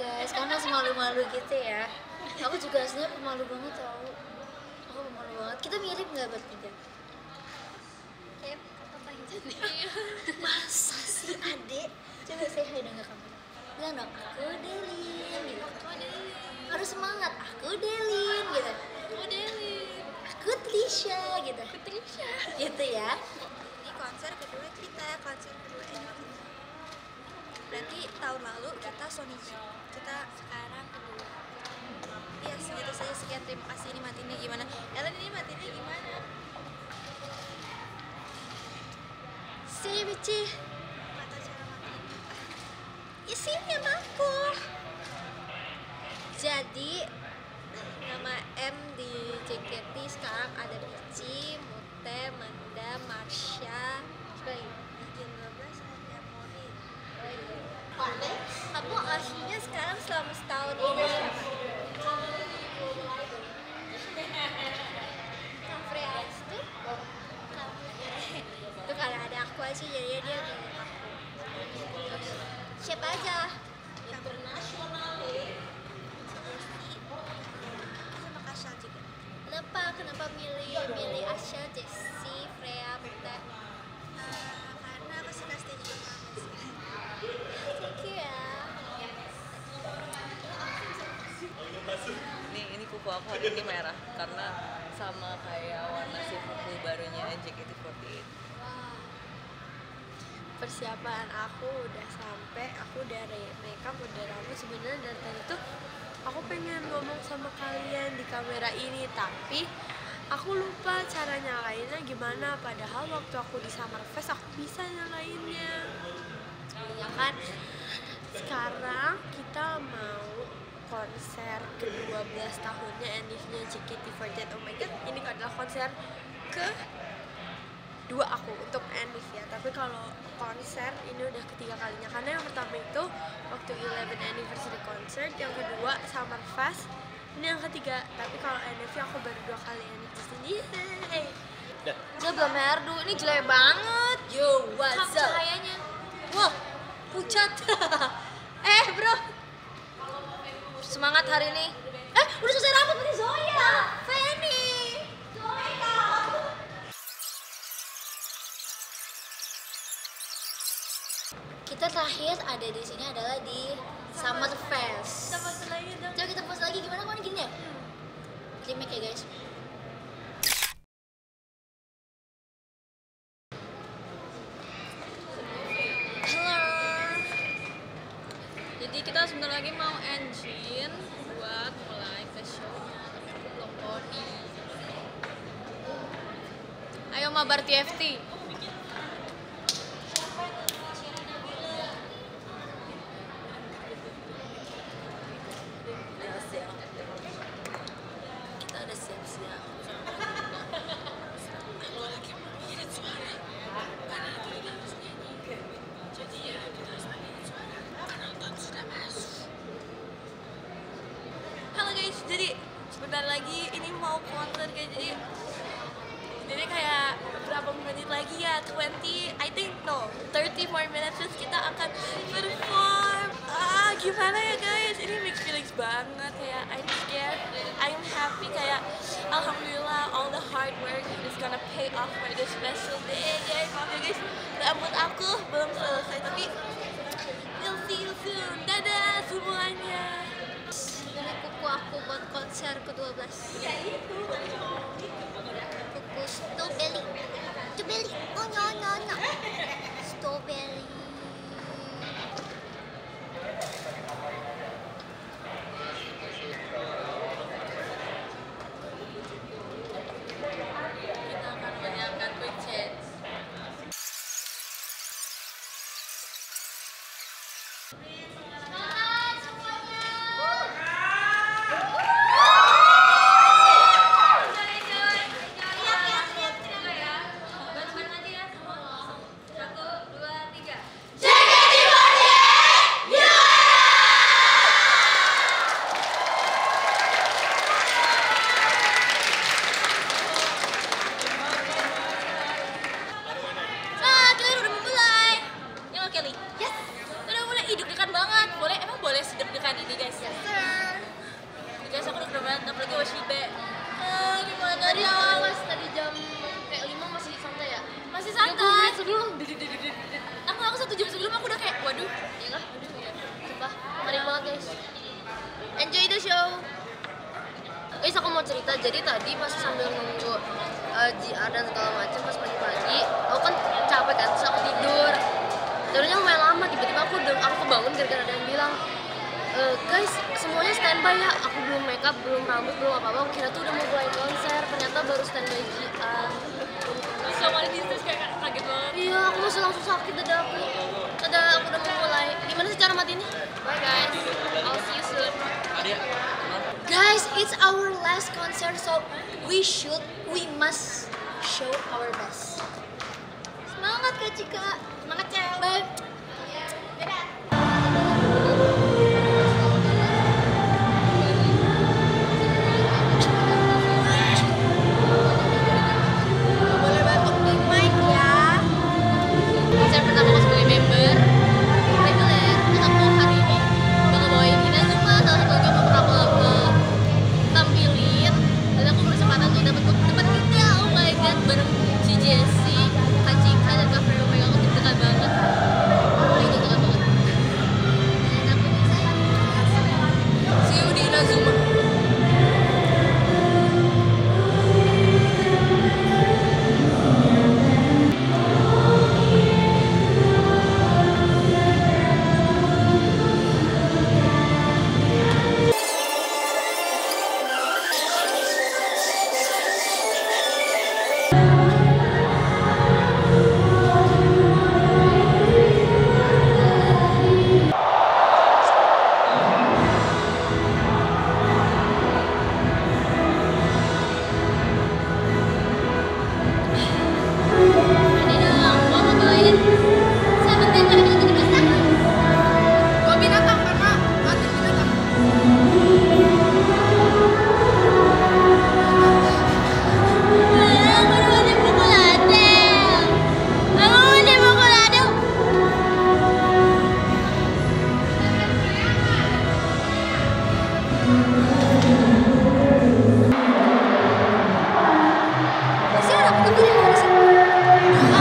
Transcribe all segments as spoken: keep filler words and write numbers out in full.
guys, karena masih malu-malu gitu ya. Aku juga aslinya pemalu banget tau. Aku pemalu banget. Kita mirip nggak bertiga? Kayak apa yang jadi? Masa sih adek? Coba say hi dong ke kamera. Bilang dong, aku Delin gitu. Aku Delin. Harus semangat, aku Delin gitu. Aku Delin. Aku Trisha gitu. Aku Trisha. Gitu ya. Ini konser kedua kita, konser kedua ini. Berarti tahun lalu kita Sonichi, kita sekarang kedua. Iya, segitu saja, sekian, terima kasih. Ini matinnya gimana? Ellen, ini matinnya gimana? Sini Bici. Mata cara matiin. Isinya aku. Jadi nama M di J K T sekarang ada Bici, Mute, Manda, Marsha, jam dua belas ada Mori. Oh iya. Kamu aslinya sekarang selama setahun ini siapa? Kafre Astu? Itu karena ada aku aja jadi dia milih aku. Siapa aja? Internasional deh. Sama Kasha juga. Kenapa? Kenapa milih milih Asya, Jessie, Freya, Mute? Uh, karena aku suka stage performance. Thank you ya. Ini ini kuku aku hari ini merah karena sama kayak warna si kuku barunya J K T empat delapan. Wow. Persiapan aku udah sampai, aku udah makeup, udah rambut. Sebenarnya dari tadi tuh aku pengen ngomong sama kalian di kamera ini, tapi aku lupa cara nyalainnya gimana. Padahal waktu aku di Summer Fest aku bisa nyalainnya. Ya kan? Sekarang kita mau konser ke dua belas tahunnya N I V-nya J K T empat delapan. Oh my god, ini adalah konser ke dua aku untuk N I V ya. Tapi kalau konser ini udah ketiga kalinya, karena yang pertama itu waktu eleven anniversary concert, yang kedua Summer Fest, ini yang ketiga. Tapi kalau N I V aku baru dua kali N I V sini. Hey. Dia belum merdu, ini jelek banget. Yo, what's up? Cahayanya. Wah, pucat. Eh bro, semangat hari ini. Eh, udah selesai rambut nih Zoya. Feni. Zoya. Kita terakhir ada di sini adalah di Summer Fest. Kita pose lagi dong. Coba kita pose lagi, gimana kan gini ya? Remake ya guys. Jadi kita sebentar lagi mau engine buat mulai ke show-nya, tapi aku belum poni. Ayo mabar T F T. Kita udah siap-siap. Aku lagi mengirit suara karena tadi dia harus nyanyi. Jadi ya kita harus mengirit suara. Penonton sudah masuk. Halo guys, jadi sebentar lagi ini mau konser guys. Jadi jadi kayak berapa menit lagi ya? twenty, I think no, thirty more minutes terus kita akan perform. Ah, gimana ya guys? Ini mixed feelings banget, kayak I'm scared, I'm happy, kayak alhamdulillah all the hard work is gonna pay off for this special day guys. Maaf ya guys, rambut aku belum selesai tapi we'll see you soon. Dadah semuanya. Ini kuku aku buat konser ke dua belas. Ya itu. Kuku strawberry. Strawberry. Oh no no no. Strawberry. Kita akan menyiapkan quick change. Semangat! apalagi Washibe. Ah, gimana Tadi dong? awal pas tadi jam kayak lima masih santai ya? Masih tiga puluh santai. menit sebelum Aku aku satu jam sebelum aku udah kayak waduh, ya kan? Aduh, ya. sumpah menarik banget guys. Enjoy the show. Guys, aku mau cerita. Jadi tadi pas sambil nunggu uh, J R dan segala macam pas pagi-pagi, aku kan capek kan, terus aku tidur. Tidurnya lumayan lama, tiba-tiba aku udah aku kebangun gara-gara ada yang bilang, e, guys semuanya standby ya. Aku belum make up, belum rambut, belum apa-apa. Aku kira tuh udah mau mulai konser, ternyata baru standby J R. Terus sama di terus kayak kaget banget. Iya, aku masih langsung sakit dada aku. Dada aku udah mau mulai. Gimana sih cara matiinnya? Bye guys, I'll see you soon. Guys, it's our last concert, so we should, we must show our best. Semangat Kak Cika. Semangat cel. Bye. Boleh batuk di mic ya. Konser pertama aku sebagai member reguler, dan aku hari ini bakal bawain Inazuma, salah satu lagu yang pernah aku uh, tampilin, dan aku berkesempatan tuh dapat dapat kita, oh my god, bareng si Jessie, Kak Cika, dan Kak Freya Omega. Aku deg-degan banget, aku deg-degan banget. Dan aku bisa see you di Inazuma. Ini dong, mau ngebawain Seventeen pada tujuh belas tahun. Gua binatang karena mati binatang. Aku mau dipukul Adel. Aku mau dipukul Adel. Masih ada aku yang di sini.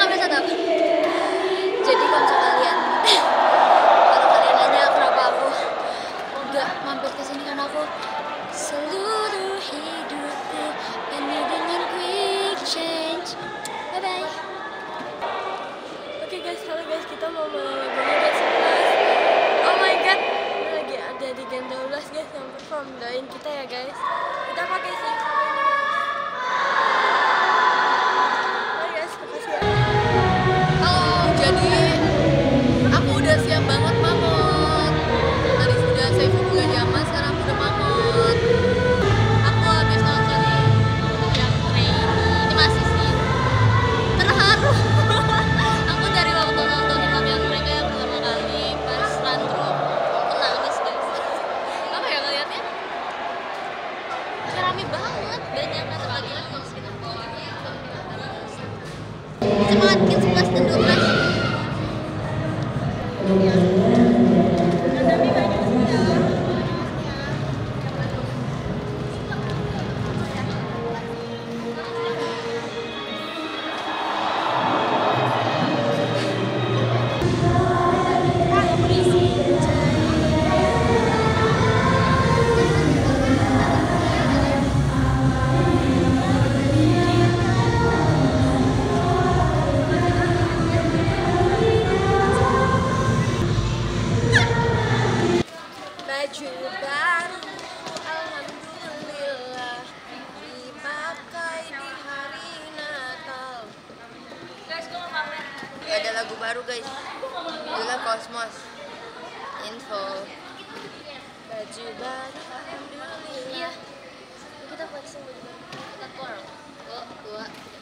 tapi tetap. Jadi kalau kalian kalau kalian nanya kenapa aku nggak mampir ke sini, karena aku seluruh hidupku penuh dengan quick change. Bye bye. Oke guys, halo guys, kita mau mulai lagunya guys sebelas. Oh my god, lagi ada di Gen dua belas guys yang perform. Doain kita ya guys. Kita pakai sih. Hai guys, makasih ya. Halo, jadi aku udah siap banget mamot. Tadi sudah saya buka nyaman, sekarang aku udah mamot. Aku habis nonton yang train ini masih sih terharu. Aku dari waktu nonton latihan mereka yang pertama kali pas Landro, aku nangis guys. Apa ya ngeliatnya? Kayak rame banget, banyak kata lagi semangat Gen sebelas dan dua belas. Baju baru, alhamdulillah, dipakai di hari Natal. Guys, gue mau pamer. Ada lagu baru guys, judulnya Cosmos. Info. Baju baru, alhamdulillah. Iya. Kita flexing baju baru. Kita twirl. Oh, dua.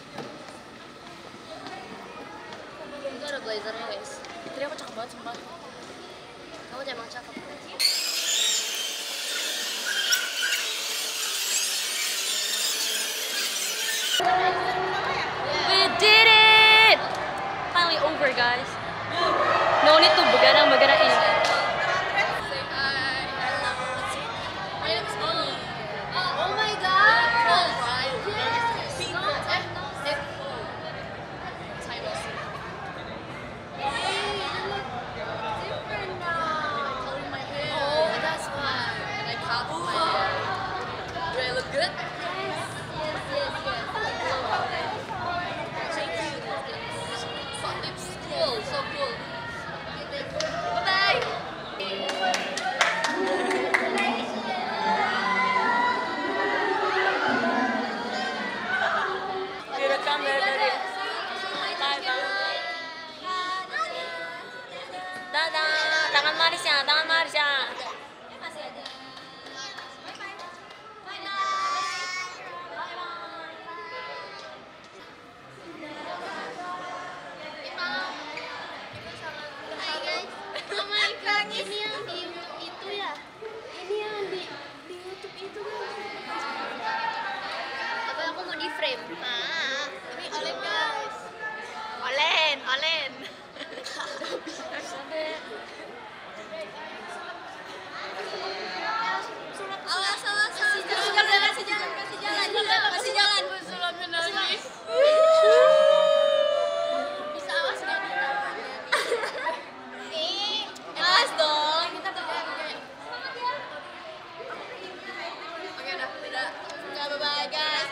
Itu ada blazernya guys. Tadi aku cakep banget sumpah. Kamu emang cakep. We did it! Finally over, guys. No need to begadang-begadang ini. Say hi. My name is Olu. Oh my god! Oh, that's why. And I cut my hair. Do I look good? Yes, yes, yes. Thank you. Fun lips, cool, so cool. Bye bye. Direkam dari dari. Dadah, tangan manis ya, tangan manis ya. Hai guys. Oh my god, ini yang di itu ya. Ini yang di di YouTube itu kan. Apa aku mau di frame? Ah, ini Olen guys. Olen, Olen. Awas, awas, awas. Kasih jalan, kasih jalan, kasih jalan. Kasih jalan. Bisa awas gak nih? Nih, awas dong. Kita bergaya. Oke, udah, udah. Udah, bye-bye guys.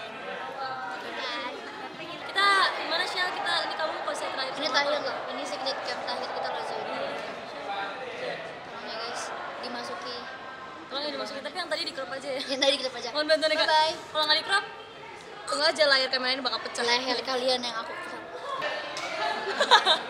Kita gimana sih? Kita ini kamu konser terakhir. Ini terakhir loh. Ini signet camp terakhir kita loh Zoe. Tolong ya guys, dimasuki. Tolong ya dimasukin, tapi yang tadi di crop aja ya. Yang tadi kita pajak. Mohon bantuan ya kak. Bye-bye. Kalau nggak di crop, tunggu aja layar kamera ini bakal pecah. Leher kalian yang aku